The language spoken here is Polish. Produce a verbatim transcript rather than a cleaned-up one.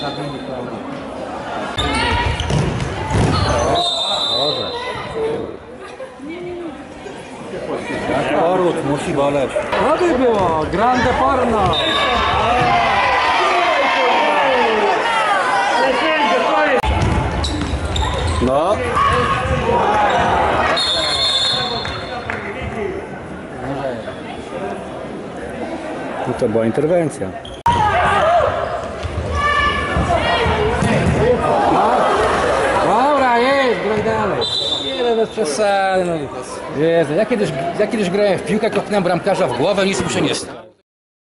Boże. Poród musi boleć. No by było, grande porno. No. No to była interwencja. Dobra, jest, graj dalej. Nie, bez przesady. No. Jezu, ja kiedyś, ja kiedyś grałem w piłkę, kopnąłem bramkarza w głowę, nic mu się nie stało.